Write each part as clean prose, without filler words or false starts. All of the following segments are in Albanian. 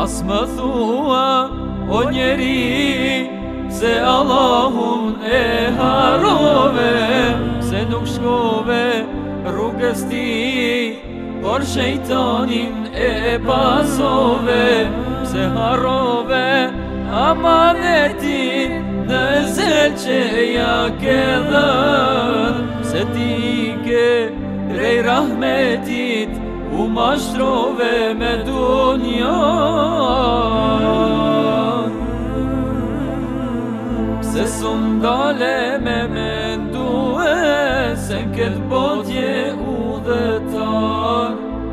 Mas më thua, o njeri, se Allahun e harove, se nuk shkove rrugës ti, por shejtanin e pasove, se harove amanetin në zel që ja ke dhën, se ti ke prej rahmetit u mashtrove me dunjan. Se sun dale me mendue se këtë botje udhëtar,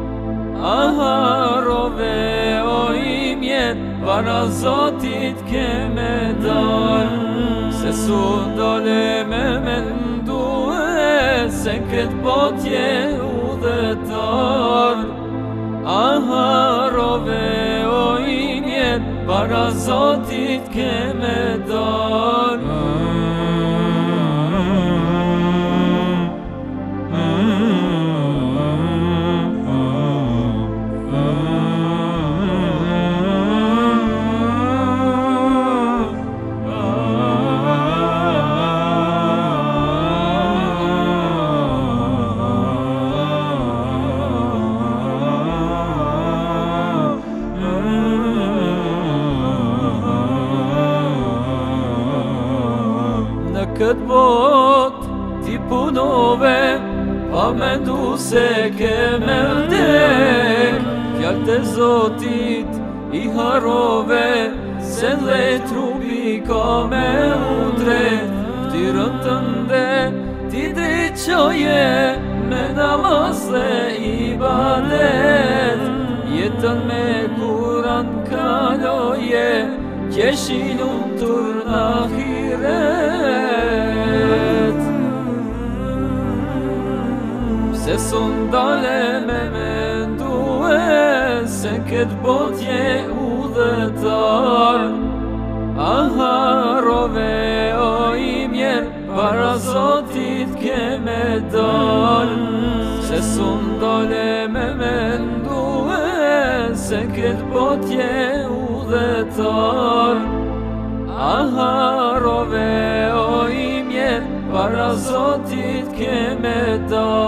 aharove o imjet para Zotit ke me dal. Se sun dale me mendue se këtë botje udhëtar, aharove o imjet para Zotit ke me dal. Këtë bot ti punove, pa mendu se ke me vdek, fjallët e Zotit i harove, se dhe trupi ka me undret. Ftyrën tënde ti dreqoje me namaz dhe ibadet, jetën me Kuran kaloje, qeshin untur në ahiret. Se sun dale me mendue se këtë botje udhëtar, aharove o imjer para Zotit ke me dal. Se sun dale me mendue se këtë botje udhëtar, aharove o imjer para Zotit ke me dal.